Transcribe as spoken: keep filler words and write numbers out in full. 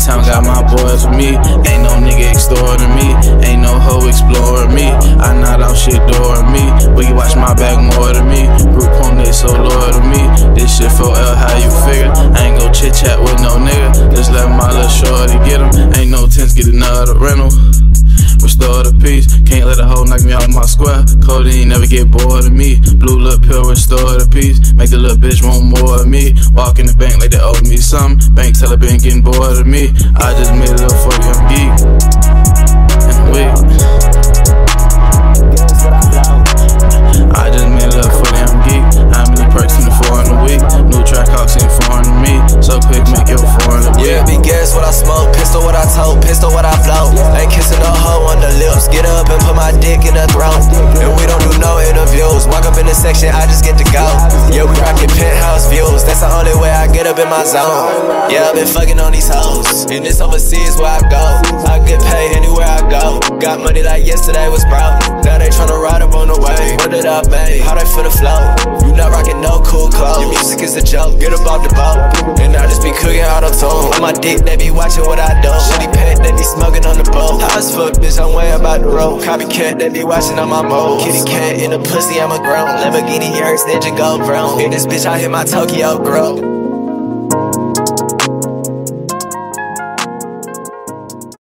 town got my boys with me. Ain't no nigga extorting me, ain't no hoe exploring me. I not out shit dooring me, but you watch my back more than me. Group home, they so loyal to me. This shit for L, how you figure? I ain't gon' chit chat with no nigga, just let my little shorty get him. Ain't no tents, get another rental. Restore the peace, can't let a hoe knock me off my square. Codeine never get bored of me. Blue lip pill, restore the peace. Make the little bitch want more of me. Walk in the bank like they owe me something. Bank teller been getting bored of me. I just made a little fuck young geek. And wait, I just made a little fuck young geek. How many perks in the four in a week? New track hawks ain't foreign to me. So quick, make your foreign to me. Yeah, be gas what I smoke, pistol what I tote, pistol what I flow. Ain't kissing no hoe on the lips. Get up and put my dick in her throat. And we don't do no interviews. Walk up in the section, I just get to go. Yeah, we rockin' penthouse views. That's the only way I get up in my zone. Yeah, I've been fucking on these hoes. And this overseas where I go. I get paid anywhere I go. Got money like yesterday was broke. Now they tryna ride up on the way. What did I make? How they finna flow? You not rockin' no cool clothes. Your music is a joke. Get up off the boat. And I just be cooking auto-tune. On my dick, they be watching what I do. Shitty pet, they be smoking on the boat. High as fuck, bitch, I'm way about the road. Copycat, they be watching on my mode. Kitty cat in the pussy, I'm a grown. Lamborghini, Eric's Ninja Gold Brown. In this bitch, I hit my Tokyo grow.